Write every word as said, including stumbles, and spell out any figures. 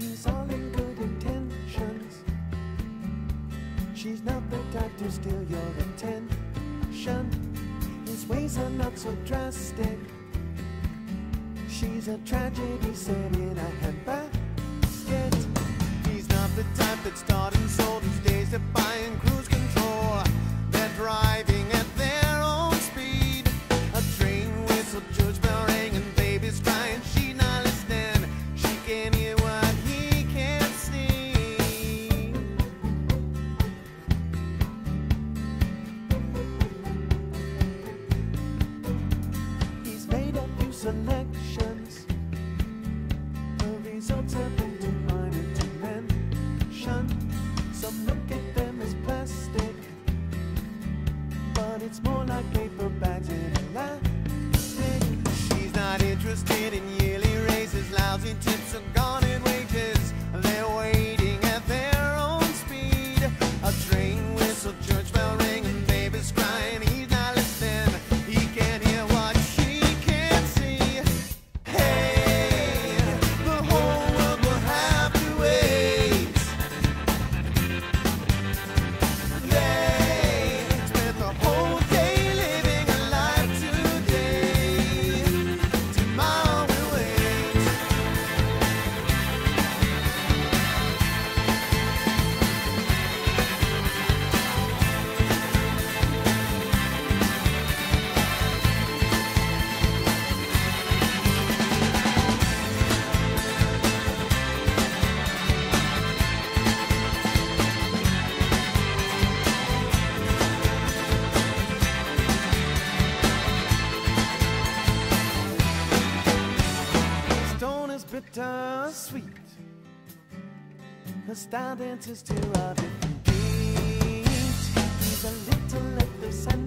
He's all in good intentions. She's not the type to steal your attention. His ways are not so drastic. She's a tragedy set in a handbasket. He's not the type that started and sold his days to buying cruise control. They're driving at their own speed. A train whistle, church bell ring, and baby's crying. She's not listening. She can hear what he can't see. He's made a few selections. The results have been too minor to mention. Some look at them as plastic, but it's more like paper bags in elastic. She's not interested in yearly raises, lousy tips, or garnered wages. They're waiting at their own speed. A train whistle, church bell ring, and baby's crying. He's not listening. He can't hear what she can't see. Hey, the whole world will have to wait. They spent the whole day living a life today. Tomorrow will wait. Stone is bittersweet. Her style dances to a different beat. He's a little at the center.